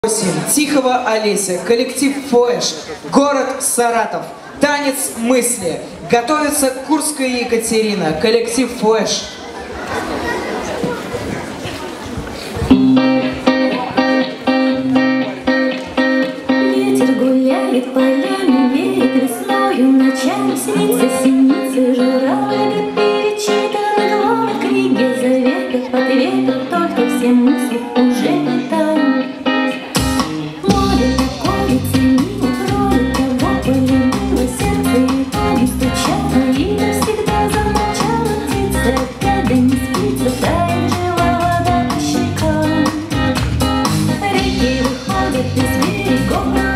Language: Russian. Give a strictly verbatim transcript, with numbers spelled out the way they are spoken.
Тихого Олеся, коллектив Флэш, город Саратов, танец мысли. Готовится Курская Екатерина, коллектив Флэш. Ветер гуляет полями, веет весною, ночами снится синицы, журавли перечитаны в книге заветов, ответов, только все мысли уже не там. Море такое ценило, кроме того полюбило сердце, и там стучало, и навсегда замолчала птица, когда не спится, тает жила вода по щекам. Реки выходят из берегов.